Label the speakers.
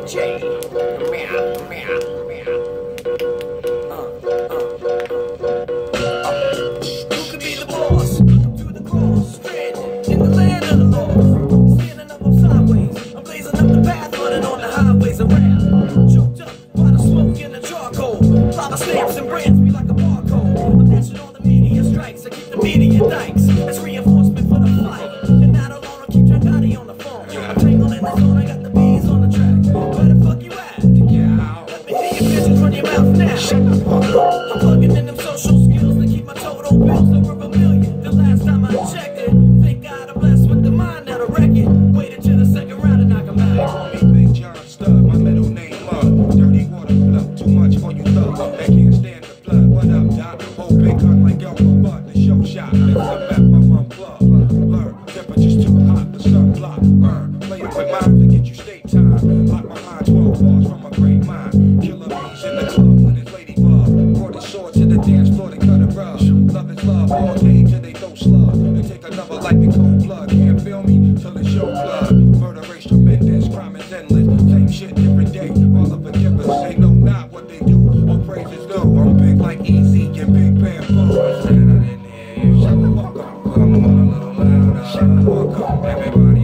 Speaker 1: J. Meow, meow, meow. Who could be the boss? Through the cross, stranded in the land of the lost. Standing up sideways, I'm blazing up the path, running on the highways around. Choked up by the smoke and the charcoal. Lava stamps and brands me like a barcode. I'm dashing all the media strikes, I keep the media dikes. That's reinforcement for the fight. And not alone, I'll keep John Gotti on the phone. I'm tangled in the zone, I got the bees on the track. Where the fuck you at? Let me hear your business run your mouth now. Shut the fuck up. I'm plugging in them social skills to keep my total bills over $1 million. The last time I checked it, thank God I'm blessed with the mind that'll wreck it. Waited till the second round and knock 'em out.
Speaker 2: They call me Big John Stud, my middle name Mug. Dirty water flow, too much for you thugs. They can't stand the flood. What up, Doc? Whole big gun like Elmo Butt, the show shot. Mix the map, I'm unplugged. Learn, temperature's too hot, the sunblock. Burn, play it with mine to get you state time. Lock my mind, 12 bars from a great mind. Killer bees in the club with his ladybug. Brought his sword to the dance floor to cut a rug. Love is love all day till they throw slug. They take another life in cold blood. Can't feel me till it's your blood. Murder rate's tremendous, crime is endless. Same shit different day. Father forgive us, they know not what they do. All praises due. I'm big like Easy and Big Bamboo. I said I didn't hear you. Shut the fuck up. Come on a little louder. Shut the fuck up, everybody.